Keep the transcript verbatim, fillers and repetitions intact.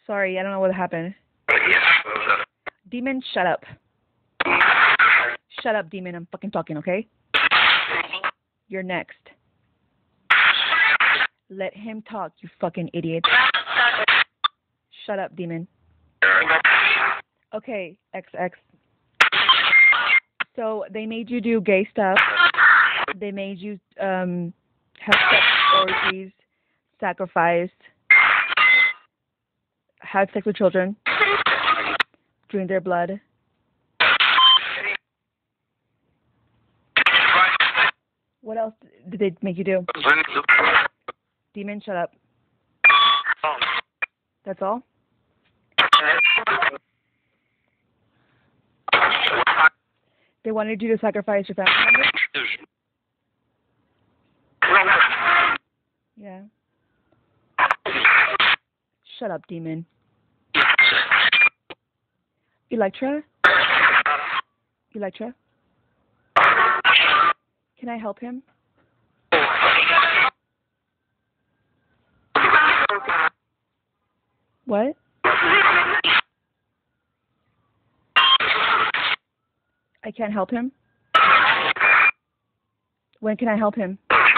Sorry, I don't know what happened. Demon, shut up. Shut up, Demon. I'm fucking talking, okay? You're next. Let him talk, you fucking idiot. Shut up, Demon. Okay, X X. So they made you do gay stuff. They made you um have sex orgies, sacrifice, have sex with children, drink their blood. What else did they make you do? Demon, shut up. That's all? They wanted you to sacrifice your family members? Yeah. Shut up, Demon. Electra? Electra? Can I help him? What? I can't help him? When can I help him?